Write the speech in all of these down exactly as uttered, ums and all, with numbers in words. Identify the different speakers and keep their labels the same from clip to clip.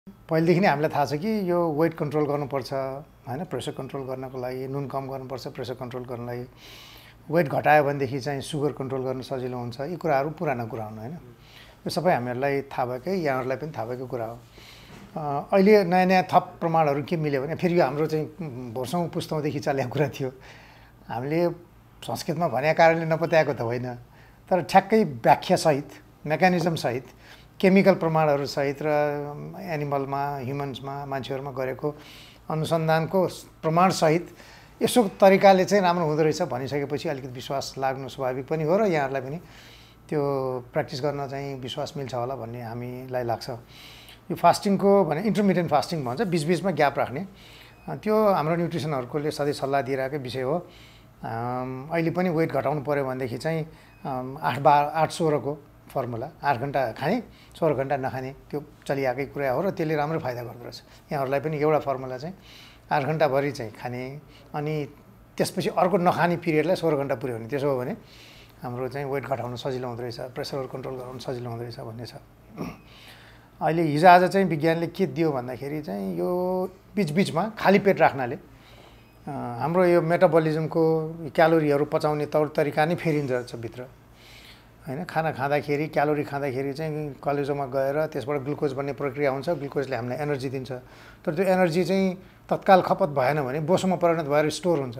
Speaker 1: पहिलेदेखि नै हामीलाई थाहा छ कि यो वेट कन्ट्रोल गर्नुपर्छ हैन, प्रेसर कन्ट्रोल गर्नको लागि नुन कम गर्नुपर्छ, प्रेसर कन्ट्रोल गर्नको लागि वेट घटायो भनेदेखि चाहिँ सुगर कन्ट्रोल गर्न सजिलो हुन्छ। यी कुराहरू पुरानो कुरा हुन् हैन, यो सबै हामीहरूलाई थाहा भएकै, यहाँहरूलाई पनि थाहा भएको कुरा हो। अहिले नयाँ नयाँ थप प्रमाणहरू के मिल्यो भने फेरि यो हाम्रो चाहिँ वर्षौँ पुस्तौँदेखि चलेको कुरा थियो। हामीले संस्कृतमा भनेको कारणले नपत्याएको त होइन, तर ठ्याक्कै व्याख्यासहित, मेकानिजमसहित, केमिकल प्रमाणहरूसहित र एनिमलमा, ह्युमन्समा, मान्छेहरूमा गरेको अनुसन्धानको प्रमाणसहित यसो तरिकाले चाहिँ राम्रो हुँदो रहेछ भनिसकेपछि अलिकति विश्वास लाग्नु स्वाभाविक पनि हो र यहाँहरूलाई पनि त्यो प्र्याक्टिस गर्न चाहिँ विश्वास मिल्छ होला भन्ने हामीलाई लाग्छ। यो फास्टिङको भने इन्टरमिडियन्ट फास्टिङ भन्छ, बिचबिचमा ग्याप राख्ने, त्यो हाम्रो न्युट्रिसनहरूकोले सधैँ सल्लाह दिइरहेकै विषय हो। अहिले पनि वेट घटाउनु पऱ्यो भनेदेखि चाहिँ आठ बाह्र आठ सोह्रको फर्मुला, आठ घन्टा खाने सोह्र घन्टा नखाने, त्यो चलिआएकै कुरा हो र त्यसले राम्रो फाइदा गर्दो रहेछ। यहाँहरूलाई पनि एउटा फर्मुला चाहिँ आठ घन्टाभरि चाहिँ खाने अनि त्यसपछि अर्को नखाने पिरियडलाई सोह्र घन्टा पुर्याउने, त्यसो हो भने हाम्रो चाहिँ वेट घटाउन सजिलो हुँदो रहेछ, प्रेसर कन्ट्रोल गराउन सजिलो हुँदो रहेछ भन्ने छ। अहिले हिजोआज चाहिँ विज्ञानले के दियो भन्दाखेरि चाहिँ यो बिचबिचमा खाली पेट राख्नाले हाम्रो यो मेटाबलिजमको क्यालोरीहरू पचाउने तौर तरिका नै फेरिन्छ भित्र हैन। खाना खाँदाखेरि क्यालोरी खाँदाखेरि चाहिँ कलेजोमा गएर त्यसबाट ग्लुकोज बन्ने प्रक्रिया हुन्छ, ग्लुकोजले हामीलाई एनर्जी दिन्छ, तर त्यो एनर्जी चाहिँ तत्काल खपत भएन भने बोसोमा परिणत भएर स्टोर हुन्छ।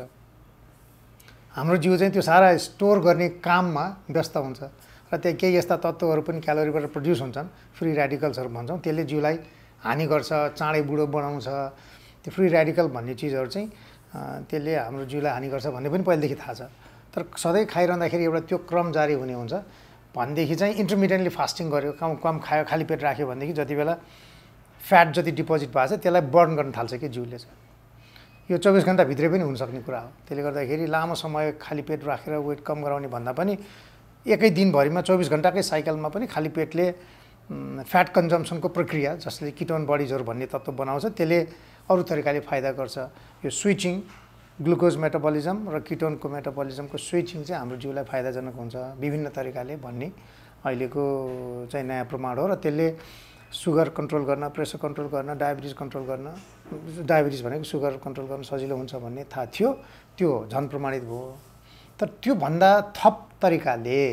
Speaker 1: हाम्रो जिउ चाहिँ त्यो सारा स्टोर गर्ने काममा व्यस्त हुन्छ र त्यहाँ केही यस्ता तत्त्वहरू पनि क्यालोरीबाट प्रड्युस हुन्छन्, फ्री ऱ्याडिकल्सहरू भन्छौँ, त्यसले जिउलाई हानि गर्छ, चाँडै बुढो बनाउँछ। त्यो फ्री ऱ्याडिकल भन्ने चिजहरू चाहिँ त्यसले हाम्रो जिउलाई हानि गर्छ भन्ने पनि पहिलेदेखि थाहा छ, तर सधैँ खाइरहँदाखेरि एउटा त्यो क्रम जारी हुने हुन्छ। भनेदेखि चाहिँ इन्टरमिडियन्टली फास्टिङ गर्यो, कम कम खायो, खाली पेट राख्यो भनेदेखि जति बेला फ्याट जति डिपोजिट भएको छ त्यसलाई बर्न गर्न थाल्छ कि जिउले चाहिँ। यो चौबिस घन्टाभित्रै पनि हुनसक्ने कुरा हो। त्यसले गर्दाखेरि लामो समय खाली पेट राखेर वेट कम गराउने भन्दा पनि एकै दिनभरिमा चौबिस घन्टाकै साइकलमा पनि खाली पेटले फ्याट कन्जम्सनको प्रक्रिया जसले किटोन बडिजहरू भन्ने तत्त्व बनाउँछ त्यसले अरू तरिकाले फाइदा गर्छ। यो स्विचिङ, ग्लुकोज मेटाबलिजम र किटोनको मेटाबलिजमको स्विचिङ चाहिँ हाम्रो जिउलाई फाइदाजनक हुन्छ विभिन्न तरिकाले भन्ने अहिलेको चाहिँ नयाँ प्रमाण हो र त्यसले सुगर कन्ट्रोल गर्न, प्रेसर कन्ट्रोल गर्न, डायबिटिज कन्ट्रोल गर्न, डायबिटिज भनेको सुगर कन्ट्रोल गर्न सजिलो हुन्छ भन्ने थाहा थियो, त्यो झन् प्रमाणित भयो। तर त्योभन्दा थप तरिकाले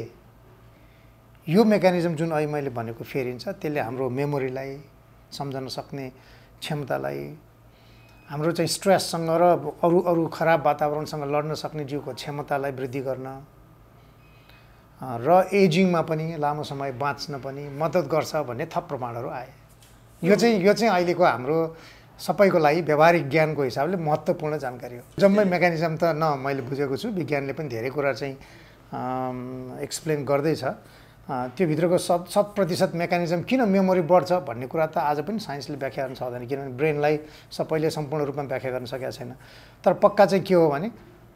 Speaker 1: यो मेकानिजम जुन अहिले मैले भनेको फेरिन्छ, त्यसले हाम्रो मेमोरीलाई सम्झन सक्ने क्षमतालाई, हाम्रो चाहिँ स्ट्रेससँग र अरू अरू खराब वातावरणसँग लड्न सक्ने जिउको क्षमतालाई वृद्धि गर्न र एजिङमा पनि लामो समय बाँच्न पनि मद्दत गर्छ भन्ने थप प्रमाणहरू आए। यो चाहिँ यो चाहिँ अहिलेको हाम्रो सबैको लागि व्यावहारिक ज्ञानको हिसाबले महत्त्वपूर्ण जानकारी हो। जम्मै मेकानिजम त न मैले बुझेको छु, विज्ञानले पनि धेरै कुरा चाहिँ एक्सप्लेन गर्दैछ। त्यो भित्रको शत शत प्रतिशत मेकानिजम किन मेमोरी बढ्छ भन्ने कुरा त आज पनि साइन्सले व्याख्या गर्न सक्दैन, किनभने ब्रेनलाई सबैले सम्पूर्ण रूपमा व्याख्या गर्न सकेका छैन। तर पक्का चाहिँ के हो भने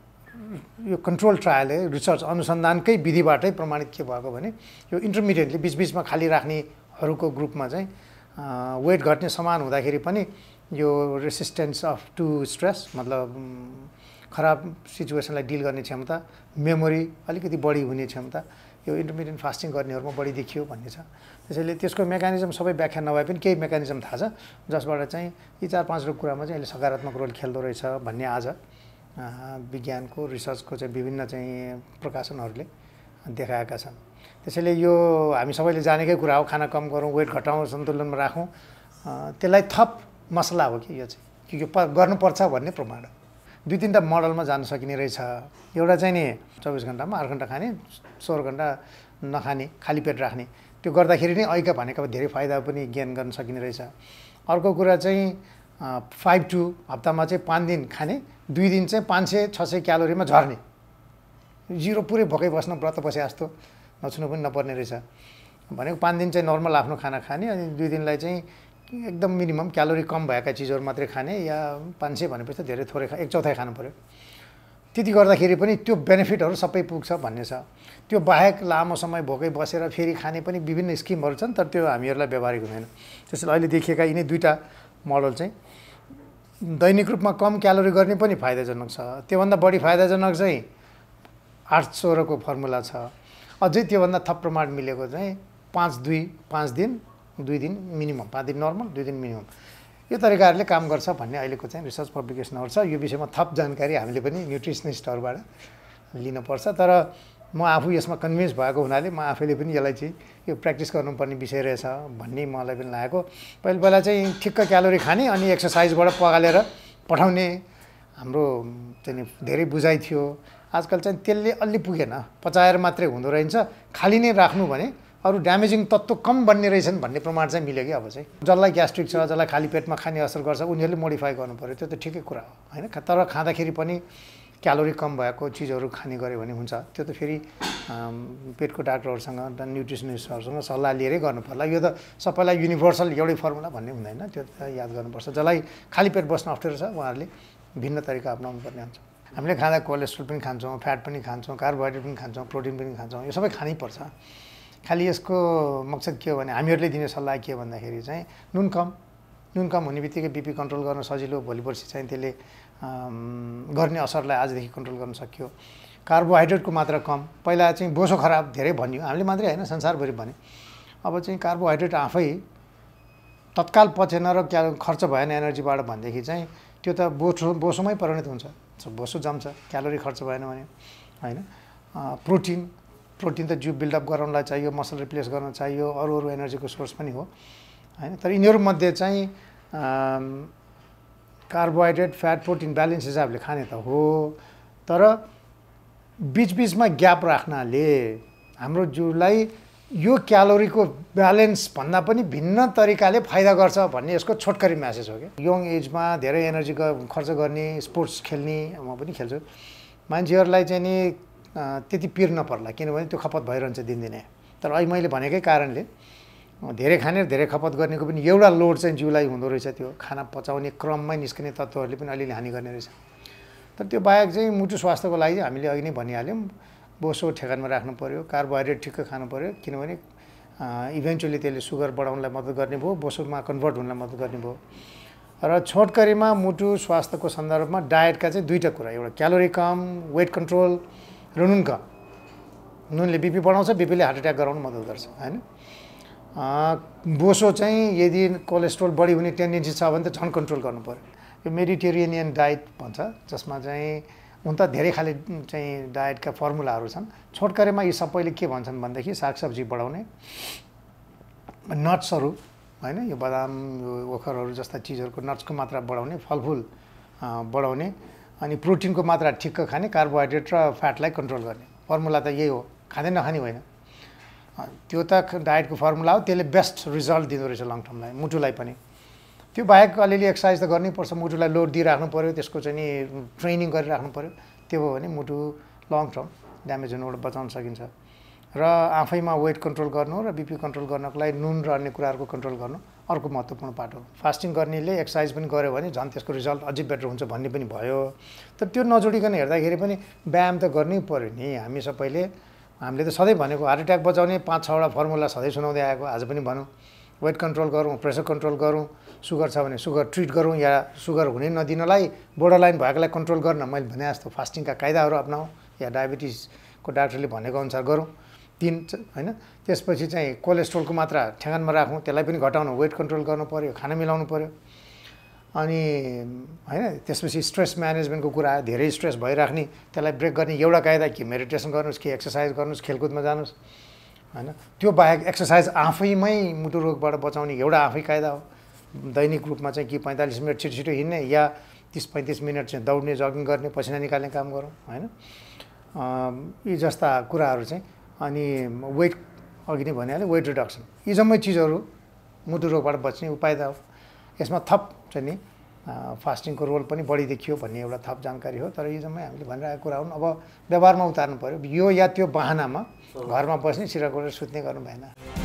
Speaker 1: यो कन्ट्रोल ट्रायल, रिसर्च, अनुसन्धानकै विधिबाटै प्रमाणित के भएको भने यो इन्टरमिडिएटली बिचबिचमा खाली राख्नेहरूको ग्रुपमा चाहिँ वेट घट्ने समान हुँदाखेरि पनि यो रेसिस्टेन्स अफ टु स्ट्रेस मतलब खराब सिचुएसनलाई डिल गर्ने क्षमता, मेमोरी अलिकति बढी हुने क्षमता यो इन्टरमिडिएन्ट फास्टिङ गर्नेहरूमा बढी देखियो भन्ने छ। त्यसैले त्यसको मेकानिजम सबै व्याख्या नभए पनि केही मेकानिजम थाहा छ जसबाट चाहिँ यी चार पाँचवटा कुरामा चाहिँ यसले सकारात्मक रोल खेल्दो रहेछ भन्ने आज विज्ञानको रिसर्चको चाहिँ विभिन्न चाहिँ प्रकाशनहरूले देखाएका छन्। त्यसैले यो हामी सबैले जानेकै कुरा हो, खाना कम गरौँ, वेट घटाउँ, सन्तुलनमा राखौँ, त्यसलाई थप मसला हो कि यो चाहिँ कि यो गर्नुपर्छ भन्ने प्रमाण हो। दुई तिनवटा मोडलमा जान सकिने रहेछ। एउटा चाहिँ नि चौबिस घन्टामा आठ घन्टा खाने, सोह्र घन्टा नखाने, खाली पेट राख्ने, त्यो गर्दाखेरि नै ऐका भनेको धेरै फाइदा पनि गेन गर्न सकिने रहेछ। अर्को कुरा चाहिँ फाइभ टू हप्तामा चाहिँ पाँच दिन खाने, दुई दिन चाहिँ पाँच सय छ सय क्यालोरीमा झर्ने, जिरो पुरै भोकै बस्न व्रत बसे जस्तो नछुनु पनि नपर्ने रहेछ भनेको। पाँच दिन चाहिँ नर्मल आफ्नो खाना खाने अनि दुई दिनलाई चाहिँ एकदम मिनिमम क्यालोरी कम भएका चिजहरू मात्रै खाने, या पाँच सय भनेपछि त धेरै थोरै खा एक चौथाइ खानु पऱ्यो। त्यति गर्दाखेरि पनि त्यो बेनिफिटहरू सबै पुग्छ भन्ने छ। त्यो बाहेक लामो समय भोकै बसेर फेरि खाने पनि विभिन्न स्किमहरू छन्, तर त्यो हामीहरूलाई व्यवहारिक हुँदैन। त्यसैले अहिले देखिएका यिनै दुईवटा मोडल चाहिँ दैनिक रूपमा कम क्यालोरी गर्ने पनि फाइदाजनक छ। त्योभन्दा बढी फाइदाजनक चाहिँ आठ सोह्रको फर्मुला छ। अझै त्योभन्दा थप प्रमाण मिलेको चाहिँ पाँच दुई पाँच दिन दुई दिन मिनिमम, पाँच दिन नर्मल, दुई दिन मिनिमम। यो तरिकाहरूले काम गर्छ भन्ने अहिलेको चाहिँ रिसर्च पब्लिकेसनहरू छ। यो विषयमा थप जानकारी हामीले पनि न्युट्रिसनिस्टहरूबाट लिनुपर्छ। तर म आफू यसमा कन्भिन्स भएको हुनाले म आफैले पनि यसलाई चाहिँ यो प्र्याक्टिस गर्नुपर्ने विषय रहेछ भन्ने मलाई पनि लागेको। पहिला पहिला चाहिँ ठिक्क क्यालोरी खाने अनि एक्सर्साइजबाट पगालेर पठाउने हाम्रो चाहिँ धेरै बुझाइ थियो। आजकल चाहिँ त्यसले अलि पुगेन, पचाएर मात्रै हुँदो रहेछ, खाली नै राख्नु भने अरू ड्यामेजिङ तत्त्व कम बन्ने रहेछन् भन्ने प्रमाण चाहिँ मिल्यो कि अब चाहिँ जसलाई ग्यास्ट्रिक छ, जसलाई खाली पेटमा खाने असर गर्छ उनीहरूले मोडिफाई गर्नु पऱ्यो, त्यो त ठिकै कुरा हो होइन। तर खाँदाखेरि पनि क्यालोरी कम भएको चिजहरू खाने गऱ्यो भने हुन्छ। त्यो त फेरि पेटको डाक्टरहरूसँग न्युट्रिसनिस्टहरूसँग सल्लाह लिएरै गर्नु पर्ला। यो त सबैलाई युनिभर्सल एउटै फर्मुला भन्ने हुँदैन, त्यो त याद गर्नुपर्छ। जसलाई खाली पेट बस्न अप्ठ्यारो छ उहाँहरूले भिन्न तरिका अप्नाउनु पर्ने हुन्छ। हामीले खाँदा कोलेस्ट्रोल पनि खान्छौँ, फ्याट पनि खान्छौँ, कार्बोहाइड्रेट पनि खान्छौँ, प्रोटिन पनि खान्छौँ, यो सबै खानै पर्छ। खालि यसको मकसद के हो भने हामीहरूले दिने सल्लाह के भन्दाखेरि चाहिँ नुन कम, नुन कम हुने बित्तिकै बिपी कन्ट्रोल गर्न सजिलो, भोलि पर्सि चाहिँ त्यसले गर्ने असरलाई आजदेखि कन्ट्रोल गर्न सक्यो। कार्बोहाइड्रेटको मात्रा कम, पहिला चाहिँ बोसो खराब धेरै भनियो, हामीले मात्रै होइन संसारभरि भने। अब चाहिँ कार्बोहाइड्रेट आफै तत्काल पचेन र क्या खर्च भएन एनर्जीबाट भनेदेखि चाहिँ त्यो त बोसो बोसोमै परिणत हुन्छ, बोसो जम्छ, क्यालोरी खर्च भएन भने होइन। प्रोटिन प्रोटिन त जिउ बिल्डअप गराउनलाई चाहियो, मसल रिप्लेस गर्न चाहियो, अरू अरू एनर्जीको सोर्स पनि हो होइन। तर यिनीहरूमध्ये चाहिँ कार्बोहाइड्रेट, फ्याट, प्रोटिन ब्यालेन्स हिसाबले खाने त हो, तर बिचबिचमा ग्याप राख्नाले हाम्रो जिउलाई यो क्यालोरीको ब्यालेन्स भन्दा पनि भिन्न तरिकाले फाइदा गर्छ भन्ने यसको छोटकरी म्यासेज हो क्या। यङ एजमा धेरै एनर्जी खर्च गर्ने, स्पोर्ट्स खेल्ने, म पनि खेल्छु, मान्छेहरूलाई चाहिँ नि त्यति पिर नपर्ला, किनभने त्यो खपत भइरहन्छ दिनदिनै। तर अहिले मैले भनेकै कारणले धेरै खाने र धेरै खपत गर्नेको पनि एउटा लोड चाहिँ जिउलाई हुँदो रहेछ। त्यो खाना पचाउने क्रममै निस्कने तत्त्वहरूले पनि अलिअलि हानि गर्ने रहेछ। तर त्यो बाहेक चाहिँ मुटु स्वास्थ्यको लागि हामीले अघि नै भनिहाल्यौँ, बोसो ठेगानमा राख्नु पऱ्यो, कार्बोहाइड्रेट ठिक्क खानु पऱ्यो, किनभने इभेन्चुअली त्यसले सुगर बढाउनलाई मद्दत गर्ने भयो, बोसोमा कन्भर्ट हुनलाई मद्दत गर्ने भयो। र छोटकरीमा मुटु स्वास्थ्यको सन्दर्भमा डायटका चाहिँ दुईवटा कुरा, एउटा क्यालोरी कम, वेट कन्ट्रोल र नुन कम। नुनले बिपी बढाउँछ, बिपीले हार्ट एट्याक गराउन मद्दत गर्छ होइन। बोसो चाहिँ यदि कोलेस्ट्रोल बढी हुने टेन्डेन्सी छ भने त झन् कन्ट्रोल गर्नु पऱ्यो। यो मेडिटेरियनियन डाइट भन्छ, जसमा चाहिँ हुन त धेरै खाले चाहिँ डायटका फर्मुलाहरू छन्। छोटकरीमा यी सबैले के भन्छन् भनेदेखि सागसब्जी बढाउने, नट्सहरू होइन, यो बदाम, यो ओखरहरू जस्ता चिजहरूको नट्सको मात्रा बढाउने, फलफुल बढाउने, अनि प्रोटिनको मात्रा ठिक्क खाने, कार्बोहाइड्रेट र फ्याटलाई कन्ट्रोल गर्ने। फर्मुला त यही हो, खाँदै नखाने होइन। त्यो त डायटको फर्मुला हो, त्यसले बेस्ट रिजल्ट दिँदो रहेछ लङ टर्मलाई, मुटुलाई पनि। त्यो बाहेक अलिअलि एक्सर्साइज त गर्नै पर्छ, मुटुलाई लोड दिइराख्नु पऱ्यो, त्यसको चाहिँ नि ट्रेनिङ गरिराख्नु पऱ्यो। त्यो हो भने मुटु लङ टर्म ड्यामेज हुनुबाट बचाउन सकिन्छ। र आफैमा वेट कन्ट्रोल गर्नु र बिपी कन्ट्रोल गर्नको लागि नुन र अन्य कुराहरूको कन्ट्रोल गर्नु अर्को महत्त्वपूर्ण पार्ट हो। फास्टिङ गर्नेले एक्सर्साइज पनि गर्यो भने झन् त्यसको रिजल्ट अझै बेटर हुन्छ भन्ने पनि भयो। तर त्यो नजोडिकन हेर्दाखेरि पनि व्यायाम त गर्नै पऱ्यो नि। हामी सबैले हामीले त सधैँ भनेको हार्ट एट्याक बचाउने पाँच छवटा फर्मुला सधैँ सुनाउँदै आएको, आज पनि भनौँ वेट कन्ट्रोल गरौँ, प्रेसर कन्ट्रोल गरौँ, सुगर छ भने सुगर ट्रिट गरौँ, या सुगर हुने नदिनलाई बोर्डरलाइन भएकोलाई कन्ट्रोल गर्न मैले भने जस्तो फास्टिङका कायदाहरू अप्नाउँ, या डायबिटिसको डाक्टरले भनेको अनुसार गरौँ तिन होइन। त्यसपछि चाहिँ कोलेस्ट्रोलको मात्रा ठेगानमा राखौँ, त्यसलाई पनि घटाउनु, वेट कन्ट्रोल गर्नु पऱ्यो, खाना मिलाउनु पऱ्यो। अनि होइन त्यसपछि स्ट्रेस म्यानेजमेन्टको कुरा आयो, धेरै स्ट्रेस भइराख्ने, त्यसलाई ब्रेक गर्ने एउटा कायदा कि मेडिटेसन गर्नुहोस्, कि एक्सर्साइज गर्नुहोस्, खेलकुदमा जानुहोस् होइन। त्यो बाहेक एक्सर्साइज आफैमै मुटु रोगबाट बचाउने एउटा आफै कायदा हो। दैनिक रूपमा चाहिँ कि पैँतालिस मिनट छिटो छिटो हिँड्ने, या तिस पैँतिस मिनट चाहिँ दौड्ने, जगिङ गर्ने, पसिना निकाल्ने काम गरौँ होइन। यी जस्ता कुराहरू चाहिँ, अनि वेट अघि नै भनिहालेँ, वेट रिडक्सन, यी जम्मै चिजहरू मुटु रोगबाट बच्ने उपाय त हो। यसमा थप चाहिँ नि फास्टिङको रोल पनि बढी देखियो भन्ने एउटा थप जानकारी हो। तर यी जम्मै हामीले भनिरहेको कुरा हुन्, अब व्यवहारमा उतार्नु पऱ्यो। यो या त्यो बहानामा घरमा बस्ने, सिरा गरेर सुत्ने गर्नु भएन।